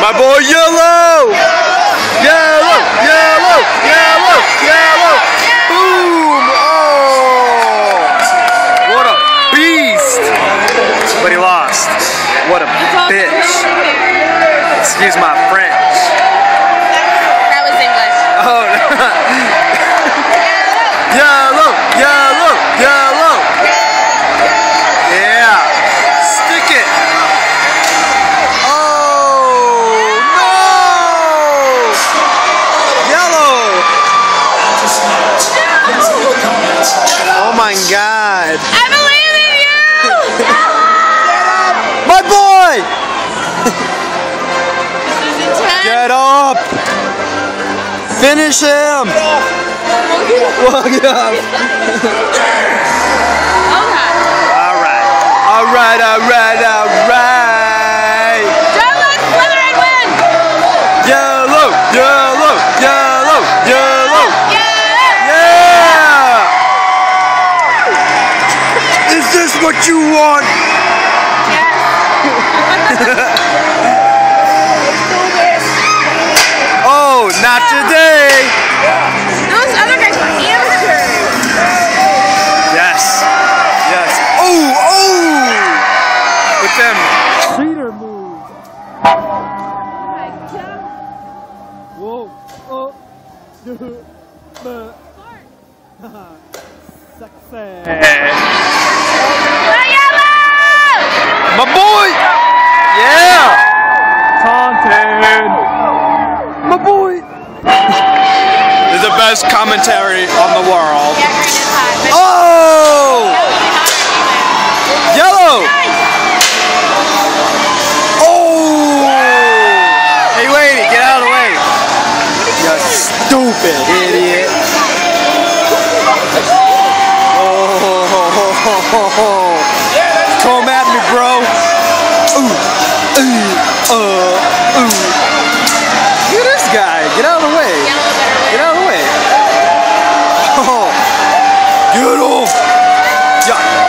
My boy Yellow! Yellow! Yellow! Yellow! Yellow! Boom! Oh! What a beast! But he lost. What a bitch. Excuse my French. That was English. Oh, no. Yellow! Yellow! Yellow! Yeah! Stick it! Oh, no! Yellow! Oh my God! I believe in you! My boy! Is it 10? Get up! Finish him! Walk up! Alright. Alright, alright, alright! Don't let Slytherin win! Yellow! Yellow! Yellow! Yellow! Yeah! Yeah! Is this what you want? Oh, not today! Those other guys were amateurs. Yes. Yes. Oh! Oh! With them cheater moves. Whoa. Oh. Success. My boy! Yeah! Taunted! My boy! Is the best commentary on the world. Yeah, green is hot. Oh! Yellow! Oh! Hey, wait, get out of the way. You stupid idiot. Oh! Come at me, bro. Look at this guy. Get out of the way. Get out of the way. Oh. Get off. Yeah.